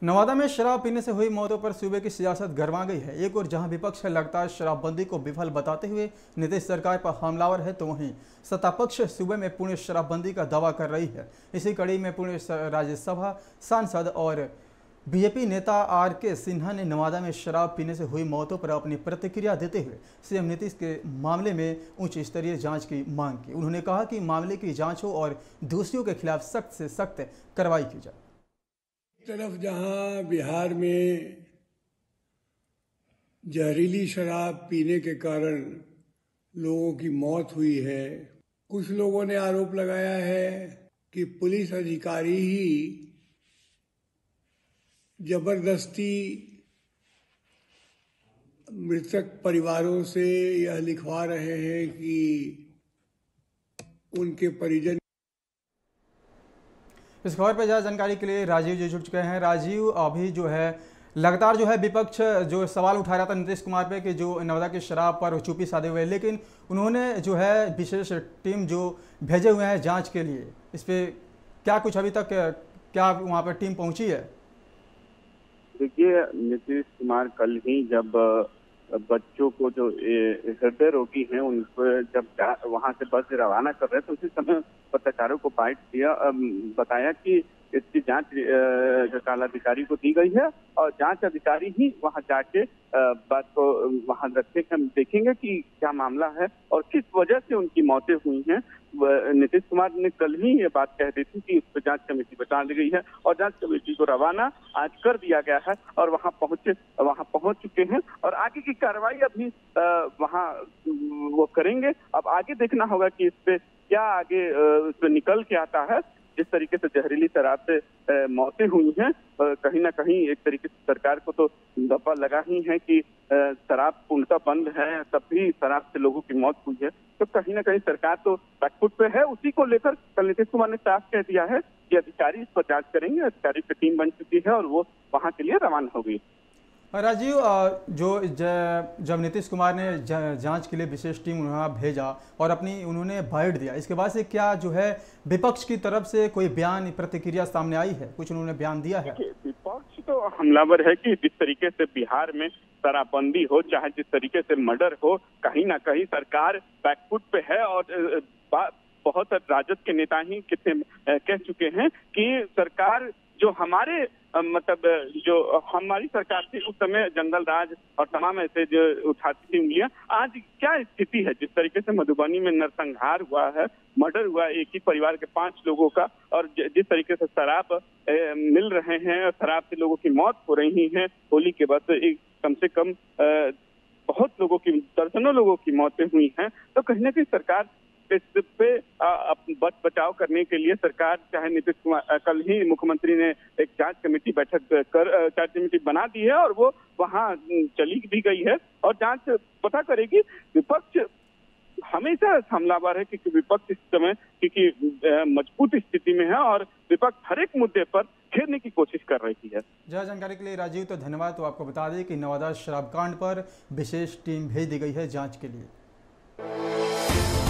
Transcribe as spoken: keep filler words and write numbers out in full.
नवादा में शराब पीने से हुई मौतों पर सूबे की सियासत गरमा गई है। एक और जहां विपक्ष लगातार शराबबंदी को विफल बताते हुए नीतीश सरकार पर हमलावर है, तो वहीं सत्तापक्ष सूबे में पूर्ण शराबबंदी का दावा कर रही है। इसी कड़ी में पूर्ण राज्यसभा सांसद और बीजेपी नेता आर के सिन्हा ने नवादा में शराब पीने से हुई मौतों पर अपनी प्रतिक्रिया देते हुए सीएम नीतीश के मामले में उच्च स्तरीय जांच की मांग की। उन्होंने कहा कि मामले की जांच हो और दोषियों के खिलाफ सख्त से सख्त कार्रवाई की जाए। तरफ जहां बिहार में जहरीली शराब पीने के कारण लोगों की मौत हुई है, कुछ लोगों ने आरोप लगाया है कि पुलिस अधिकारी ही जबरदस्ती मृतक परिवारों से यह लिखवा रहे हैं कि उनके परिजन। इस खबर पर ज़्यादा जानकारी के लिए राजीव जी जुड़ चुके हैं। राजीव, अभी जो है लगातार जो है विपक्ष जो सवाल उठा रहा था नीतीश कुमार पे कि जो नवादा की शराब पर चुप्पी साधे हुए, लेकिन उन्होंने जो है विशेष टीम जो भेजे हुए हैं जांच के लिए, इस पे क्या कुछ अभी तक क्या वहां पर टीम पहुंची है? देखिए, नीतीश कुमार कल ही जब बच्चों को जो हृदय रोगी हैं उनको जब वहां से बस रवाना कर रहे थे, उसी समय पत्रकारों को बाइट दिया, बताया कि इसकी जांच काला अधिकारी को दी गई है और जांच अधिकारी ही वहां जाके बात को वहां रखे हम देखेंगे कि क्या मामला है और किस वजह से उनकी मौतें हुई हैं। नीतीश कुमार ने कल ही ये बात कह दी थी कि इस पर जांच कमेटी बता दी गई है और जांच कमेटी को रवाना आज कर दिया गया है और वहां पहुंचे वहां पहुंच चुके हैं और आगे की कार्रवाई अभी वहां वो करेंगे। अब आगे देखना होगा कि इस पे क्या आगे इस पे निकल के आता है। जिस तरीके से जहरीली शराब से मौतें हुई हैं, कहीं ना कहीं एक तरीके से सरकार को तो दफा लगा ही है कि शराब पूर्णतः बंद है, तब भी शराब से लोगों की मौत हुई है, तो कहीं ना कहीं सरकार तो बैकफुट पे है। उसी को लेकर कल नीतीश कुमार ने साफ कह दिया है कि अधिकारी इस पर जांच करेंगे। अधिकारी की टीम बन चुकी है और वो वहां के लिए रवाना हो गई। राजीव, जो जब नीतीश कुमार ने जांच के लिए विशेष टीम उन्होंने भेजा और अपनी उन्होंने बाइट दिया, इसके बाद से क्या जो है विपक्ष की तरफ से कोई बयान प्रतिक्रिया सामने आई है? कुछ उन्होंने बयान दिया है? विपक्ष तो हमलावर है कि जिस तरीके से बिहार में शराबबंदी हो, चाहे जिस तरीके से मर्डर हो, कहीं ना कहीं सरकार बैकफुट पे है और बहुत राजद के नेता ही कितने कह चुके हैं कि सरकार जो हमारे मतलब जो हमारी सरकार थी उस समय जंगल राज और तमाम ऐसे जो उठाती थी उंगलियां, आज क्या स्थिति है। जिस तरीके से मधुबनी में नरसंहार हुआ है, मर्डर हुआ एक ही परिवार के पांच लोगों का, और जिस तरीके से शराब मिल रहे हैं, शराब से लोगों की मौत हो रही है, होली के बाद एक कम से कम आ, बहुत लोगों की दर्जनों लोगों की मौतें हुई हैं, तो कहीं ना कहीं सरकार इस पे बच बचाव करने के लिए सरकार, चाहे नीतीश कुमार, कल ही मुख्यमंत्री ने एक जांच कमेटी बैठक कर जांच कमेटी बना दी है और वो वहां चली भी गई है और जांच पता करेगी। विपक्ष हमेशा हमलावर है क्योंकि विपक्ष इस समय क्योंकि मजबूत स्थिति में है और विपक्ष हर एक मुद्दे पर घेरने की कोशिश कर रही है। ज्यादा जानकारी के लिए राजीव तो धन्यवाद। तो आपको बता दें कि नवादा शराब कांड पर विशेष टीम भेज दी गई है जांच के लिए।